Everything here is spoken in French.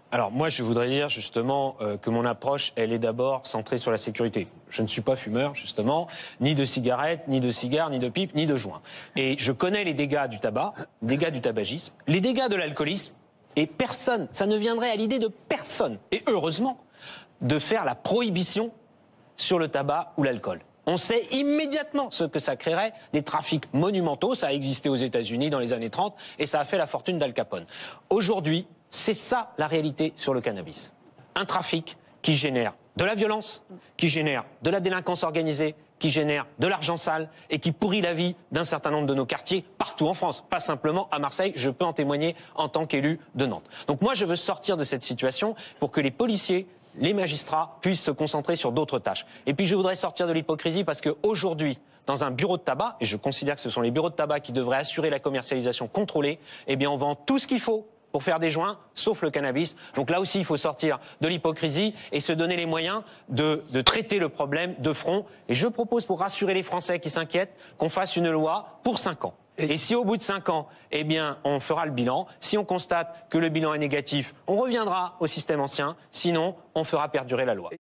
Alors moi, je voudrais dire justement que mon approche, elle est d'abord centrée sur la sécurité. Je ne suis pas fumeur, justement, ni de cigarettes, ni de cigares, ni de pipes, ni de joints. Et je connais les dégâts du tabac, les dégâts du tabagisme, les dégâts de l'alcoolisme, et personne, ça ne viendrait à l'idée de personne, et heureusement, de faire la prohibition sur le tabac ou l'alcool. On sait immédiatement ce que ça créerait, des trafics monumentaux. Ça a existé aux États-Unis dans les années 30 et ça a fait la fortune d'Al Capone. Aujourd'hui, c'est ça la réalité sur le cannabis. Un trafic qui génère de la violence, qui génère de la délinquance organisée, qui génère de l'argent sale et qui pourrit la vie d'un certain nombre de nos quartiers partout en France, pas simplement à Marseille, je peux en témoigner en tant qu'élu de Nantes. Donc moi je veux sortir de cette situation pour que les policiers, les magistrats puissent se concentrer sur d'autres tâches. Et puis je voudrais sortir de l'hypocrisie parce qu'aujourd'hui, dans un bureau de tabac, et je considère que ce sont les bureaux de tabac qui devraient assurer la commercialisation contrôlée, eh bien on vend tout ce qu'il faut pour faire des joints, sauf le cannabis. Donc là aussi, il faut sortir de l'hypocrisie et se donner les moyens de traiter le problème de front. Et je propose, pour rassurer les Français qui s'inquiètent, qu'on fasse une loi pour 5 ans. Et si au bout de 5 ans, eh bien, on fera le bilan. Si on constate que le bilan est négatif, on reviendra au système ancien. Sinon, on fera perdurer la loi.